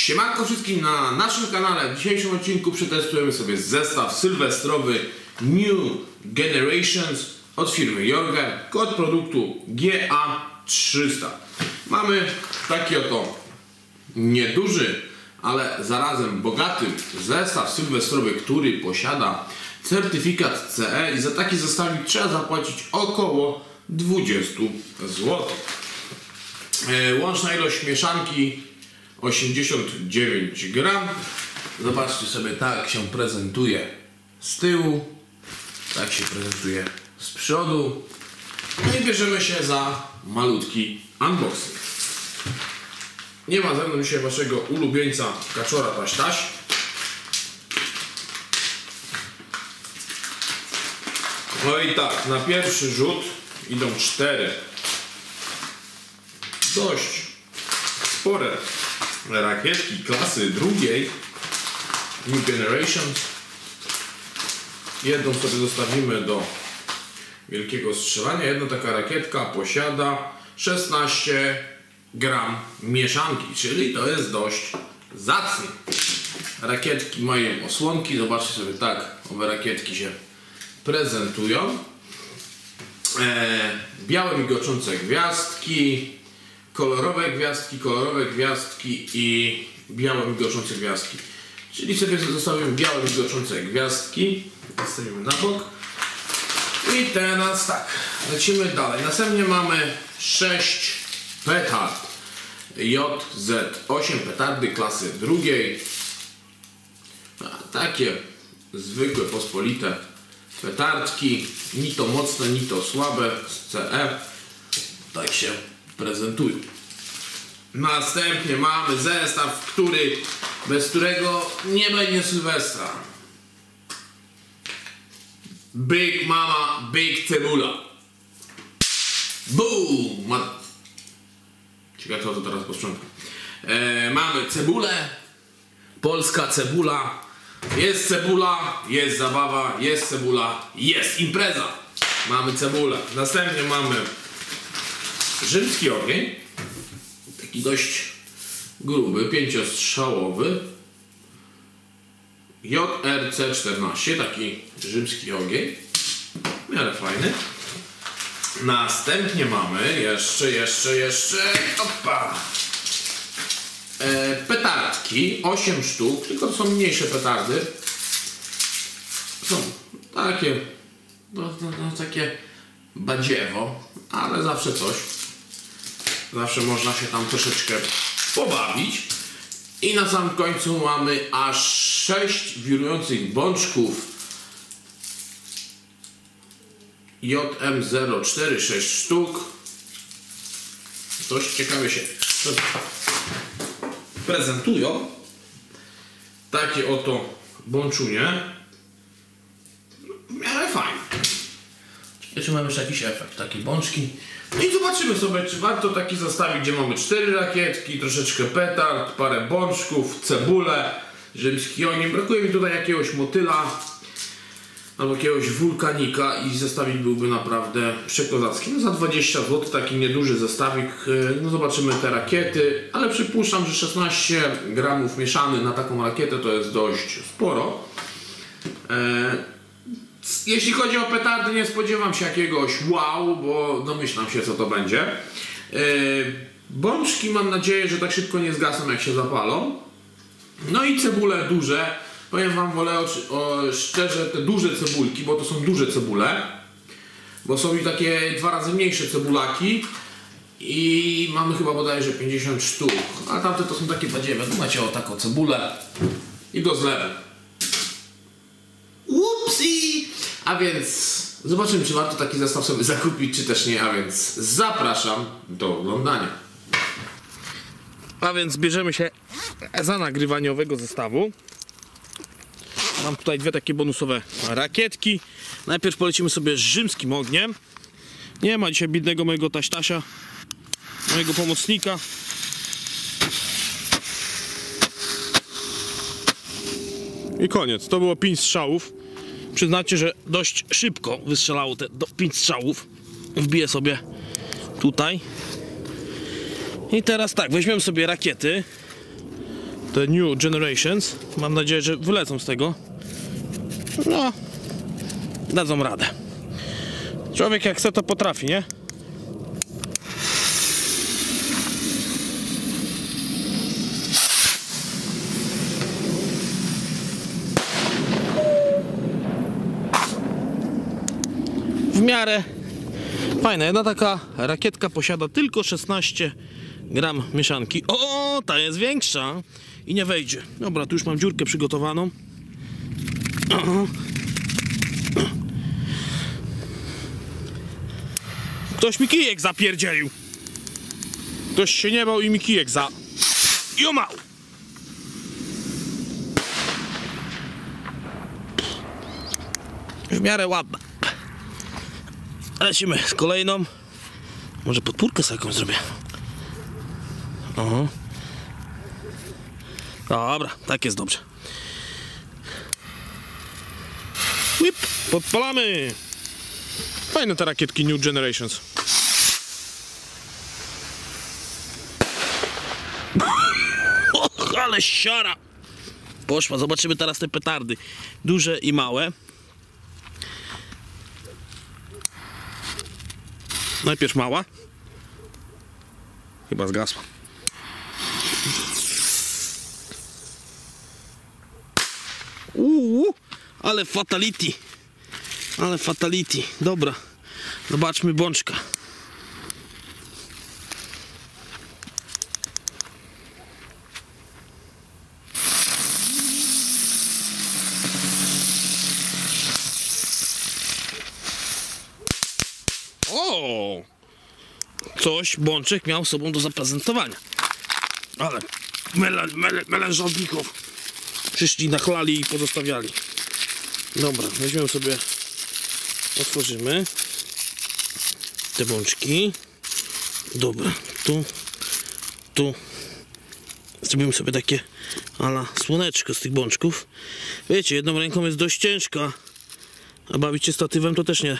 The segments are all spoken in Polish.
Siemanko wszystkim na naszym kanale. W dzisiejszym odcinku przetestujemy sobie zestaw sylwestrowy New Generations od firmy Jorgen. Kod produktu GA300. Mamy taki oto nieduży, ale zarazem bogaty zestaw sylwestrowy, który posiada certyfikat CE i za taki zestawik trzeba zapłacić około 20 zł. Łączna ilość mieszanki 89 gram. Zobaczcie sobie, tak się prezentuje z tyłu, tak się prezentuje z przodu. No i bierzemy się za malutki unboxing. Nie ma ze mną dzisiaj waszego ulubieńca kaczora taś. No i tak, na pierwszy rzut idą 4 dość spore rakietki klasy drugiej New Generations. Jedną sobie zostawimy do wielkiego strzelania. Jedna taka rakietka posiada 16 gram mieszanki, czyli to jest dość zacnie. Rakietki mają osłonki. Zobaczcie sobie, tak owe rakietki się prezentują. Białe migoczące gwiazdki, kolorowe gwiazdki i białe migoczące gwiazdki. Czyli sobie zostawimy białe migoczące gwiazdki, zostawimy na bok. I teraz tak, lecimy dalej. Następnie mamy 6 petard JZ8, petardy klasy drugiej. Takie zwykłe, pospolite petardki, ni to mocne, ni to słabe, z CE. Tak się prezentują. Następnie mamy zestaw, bez którego nie będzie Sylwestra. Big Mama, Big Cebula. Boom! Ciekawe, co to teraz posprzątam. Mamy cebulę, polska cebula. Jest cebula, jest zabawa, jest cebula, jest impreza. Mamy cebulę. Następnie mamy rzymski ogień. Taki dość gruby, 5-strzałowy. JRC14, taki rzymski ogień. W miarę fajny. Następnie mamy jeszcze opa! Petardki, 8 sztuk, tylko to są mniejsze petardy. Są takie, takie badziewo, ale zawsze coś. Zawsze można się tam troszeczkę pobawić. I na samym końcu mamy aż 6 wirujących bączków JM04, 6 sztuk. Dość ciekawie się prezentują. Takie oto bączunie. W miarę fajne. Jeszcze mamy jeszcze jakiś efekt, takie bączki. I zobaczymy sobie, czy warto taki zestawić, gdzie mamy 4 rakietki, troszeczkę petard, parę bączków, cebulę, rzymski ogień. Brakuje mi tutaj jakiegoś motyla albo jakiegoś wulkanika i zestawik byłby naprawdę przekozacki. No za 20 zł taki nieduży zestawik. No zobaczymy te rakiety, ale przypuszczam, że 16 gramów mieszany na taką rakietę to jest dość sporo. Jeśli chodzi o petardy, nie spodziewam się jakiegoś wow, bo domyślam się, co to będzie. Bączki mam nadzieję, że tak szybko nie zgasną, jak się zapalą. No i cebule duże. Powiem wam, wolę szczerze te duże cebulki, bo to są duże cebule. Bo są i takie 2 razy mniejsze cebulaki. I mamy chyba bodajże 50 sztuk. A tamte to są takie badziewe. Tu macie o taką cebulę i do zlewu. Upsi! A więc zobaczymy, czy warto taki zestaw sobie zakupić, czy też nie. A więc zapraszam do oglądania. A więc bierzemy się za nagrywanie owego zestawu. Mam tutaj 2 takie bonusowe rakietki. Najpierw polecimy sobie z rzymskim ogniem. Nie ma dzisiaj biednego mojego taśtasia, mojego pomocnika. I koniec. To było 5 strzałów. Przyznacie, że dość szybko wystrzelało te 5 strzałów. Wbiję sobie tutaj. I teraz tak, weźmiemy sobie rakiety. The New Generations. Mam nadzieję, że wylecą z tego. No, dadzą radę. Człowiek jak chce, to potrafi, nie? W miarę fajna. Jedna taka rakietka posiada tylko 16 gram mieszanki. O, ta jest większa i nie wejdzie. Dobra, tu już mam dziurkę przygotowaną. Ktoś mi kijek zapierdzielił. Ktoś się nie bał i mi kijek jomał. W miarę ładna. Lecimy z kolejną. Może podpórkę sobie jakąś zrobię. Aha. Dobra, tak jest dobrze. Whip, podpalamy. Fajne te rakietki New Generations. Och, ale siara. Poszła, zobaczymy teraz te petardy. Duże i małe. Najpierw mała. Chyba zgasła. Ale fatality. Ale fatality. Dobra. Zobaczmy bączka. O! Coś bączek miał sobą do zaprezentowania. Ale melanżowników przyszli, nachlali i pozostawiali. Dobra, weźmiemy sobie, otworzymy te bączki. Dobra, tu zrobimy sobie takie ala słoneczko z tych bączków. Wiecie, jedną ręką jest dość ciężka, a bawić się statywem to też nie.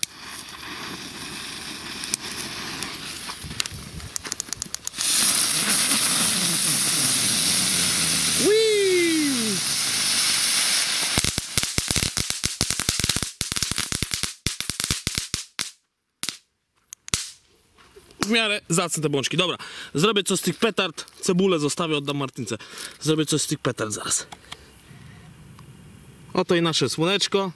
W miarę zacne te bączki. Dobra, zrobię coś z tych petard. Cebulę zostawię, oddam Martynce. Zrobię coś z tych petard zaraz. Oto i nasze słoneczko.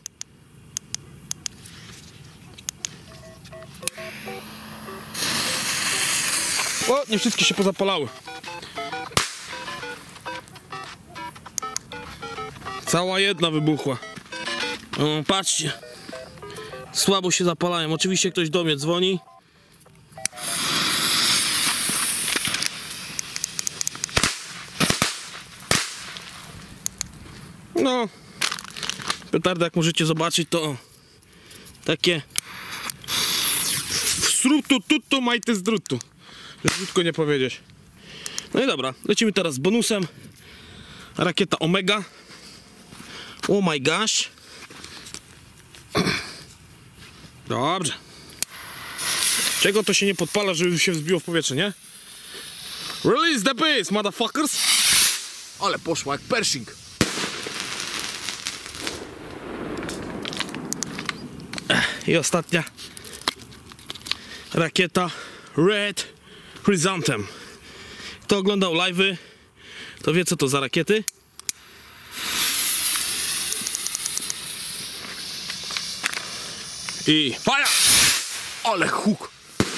O, nie wszystkie się pozapalały. Cała jedna wybuchła. O, patrzcie. Słabo się zapalają. Oczywiście ktoś do mnie dzwoni. No, petardy, jak możecie zobaczyć, to takie srutu tutu majty z drutu, żeby krótko nie powiedzieć. No i dobra, lecimy teraz z bonusem. Rakieta Omega. Oh my gosh. Dobrze. Czego to się nie podpala, żeby się wzbiło w powietrze, nie? Release the beast, motherfuckers. Ale poszła jak Pershing. I ostatnia rakieta Red Chrysanthemum. Kto oglądał live'y, to wie, co to za rakiety. I fire! Ale huk!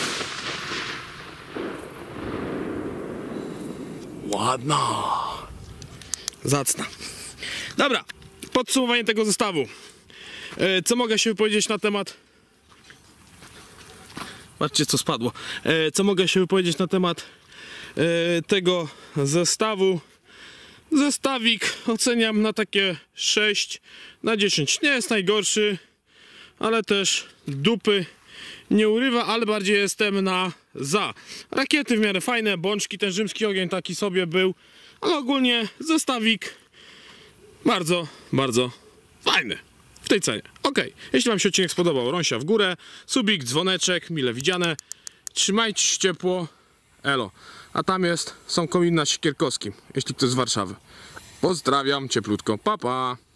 Ładna! Zacna. Dobra, podsumowanie tego zestawu. Co mogę się wypowiedzieć na temat... Patrzcie, co spadło. Co mogę się wypowiedzieć na temat tego zestawu? Zestawik oceniam na takie 6 na 10. Nie jest najgorszy, ale też dupy nie urywa, ale bardziej jestem na za. Rakiety w miarę fajne, bączki, ten rzymski ogień taki sobie był, ale ogólnie zestawik bardzo, bardzo fajny w tej cenie. Ok, jeśli wam się odcinek spodobał, rąsia w górę, subik, dzwoneczek, mile widziane. Trzymajcie się ciepło. elo. A tam są kominy na Siekierkowskim, jeśli ktoś z Warszawy. Pozdrawiam cieplutko, pa pa!